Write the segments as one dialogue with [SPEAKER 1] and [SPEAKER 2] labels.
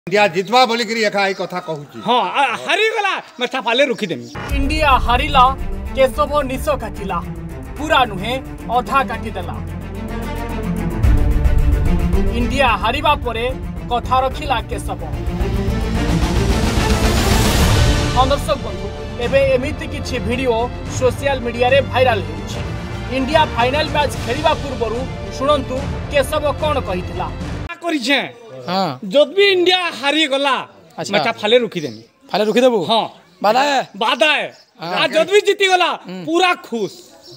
[SPEAKER 1] India जितवा बोली करी एका आई कथा कहूची।
[SPEAKER 2] हां हारी गला मैं थापाले रुखी देमी।
[SPEAKER 3] इंडिया हारिला केशव निश काटिला पूरा नुहे अधा काटी देला। इंडिया हारिबा परे कथा रखिला केशव। दर्शक बंधु एबे एमिति किछि वीडियो सोशल मीडिया रे वायरल होछि। इंडिया फाइनल मैच खेलिबा पूर्वरु सुनंतु केशव कोन कहितला
[SPEAKER 2] करिछे।
[SPEAKER 4] हां
[SPEAKER 2] जद भी इंडिया हारी गला मैं थापाले रुखी देमी।
[SPEAKER 4] फाले रुखी देबू।
[SPEAKER 2] हां बादा है आ जद भी जीती गला पूरा खुश।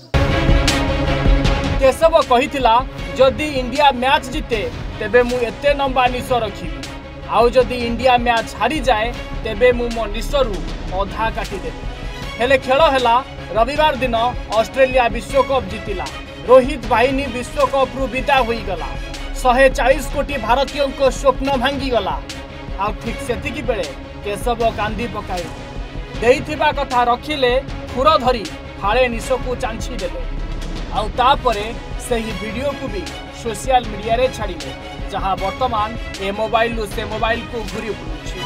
[SPEAKER 3] केशव कहितला जदि इंडिया मैच जीते तेबे मु एते लंबा निश रखिबी आउ जदि इंडिया मैच हारी जाए तेबे मु मो निशरू अधा काटी देबी। हेले खेल हैला रविवार दिन ऑस्ट्रेलिया विश्वकप जीतिला। रोहित बाहिनी विश्वकप रु विदा होई गला। 140 कोटी भारतीयों को स्वप्न भांगी गला। आ ठीक सेतिकी बेले केशव कांदी पकाई देइथिबा कथा रखिले खुर धरी फाळे निशकू चांछी देले। आउ तापरे सही वीडियो को भी सोशल मीडिया रे छाड़िले जहां वर्तमान ए मोबाइल से मोबाइल को घूरी बुलुछि।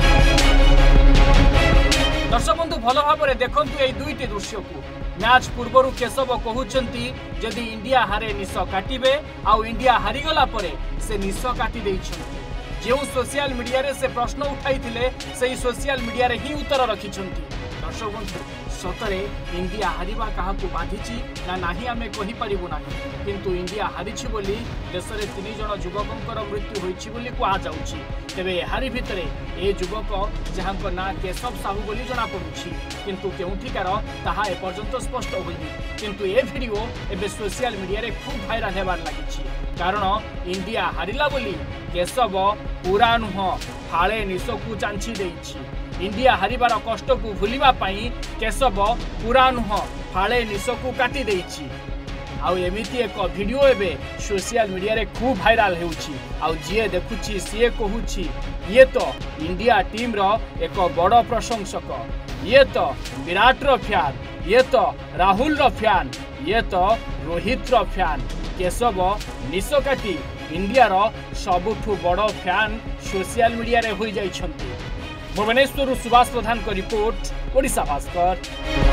[SPEAKER 3] दर्शक बंधु भल भाव देखंतु ए दुईटी दृश्य को। मैच पूर्वर केशव कहउछंती जदि इंडिया हारे निश काटिबे आउ इंडिया हारीगला परे से निश काटी देइछंती। जो सोशल मीडिया रे से प्रश्न उठाइथिले सही सोशल मीडिया रे ही उत्तर रखिछंती। दर्शक बंधु सतरे इंडिया हारिबा काहाकू बाधिची ना नाही आमे कहि परिबु नाही किंतु इंडिया हारिछि बोली देश रे 3 जण युवकंकर मृत्यु होइछि बोली कुआ जाउछि। तेबे हारि भितरे ए युवक जहांक ना केशव साहू बोली जणा पडुछि किंतु केउठिकार ताहा ए पर्यंत स्पष्ट होइनि। किंतु ए वीडियो एबे सोशल मीडिया रे खूब वायरल हेबार लागिछि कारण इंडिया हारिला बोली केशव पूरा नुह फाळे निशकू चांछी देइछि। इंडिया हारिबार कष्ट को भूलिबा पाई केशव पूरा नुह फाळे निशकू काटी देइछि। आउ एमिति एक वीडियो एबे सोशल मीडिया रे खूब वायरल हेउछि। आउ जिए देखुछि सिए कहूछि ये तो इंडिया टीम रो एक बड़ प्रशंसक, ये तो विराट रो फैन, ये तो राहुल रो फैन, ये तो रोहित रो फैन। केशव निश काटी इंडिया रो सबुठु बड़ फैन सोशल मीडिया रे होई जाइछंती। भुवनेश्वर सुभाष प्रधान को रिपोर्ट ओडिशा भास्कर।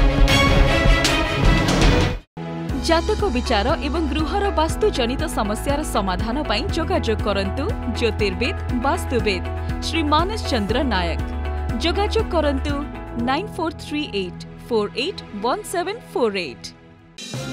[SPEAKER 5] जातक विचार एवं गृहर वास्तु जनित समस्यार समाधान पाई जोगाजोग करंतु ज्योतिर्विद वास्तुविद श्री मानस चंद्र नायक। जोगाजोग करंतु 9438 481748।